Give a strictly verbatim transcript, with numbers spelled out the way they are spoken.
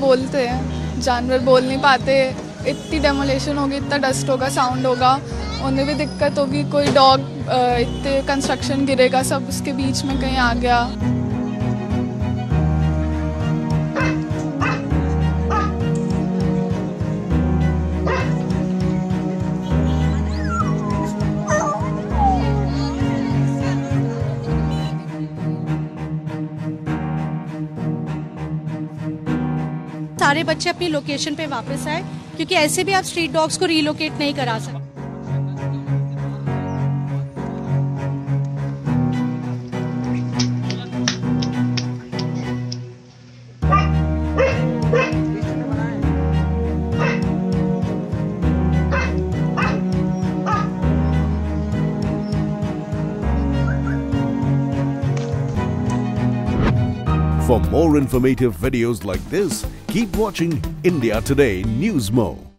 बोलते हैं, जानवर बोल नहीं पाते, इतनी डेमोलेशन होगी, इतना डस्ट होगा, साउंड होगा, उन्हें भी दिक्कत होगी। कोई डॉग इतने कंस्ट्रक्शन गिरेगा, सब उसके बीच में कहीं आ गया। सारे बच्चे अपनी लोकेशन पे वापस आए, क्योंकि ऐसे भी आप स्ट्रीट डॉग्स को रीलोकेट नहीं करा सकते। For more informative videos like this, keep watching India Today Newsmo.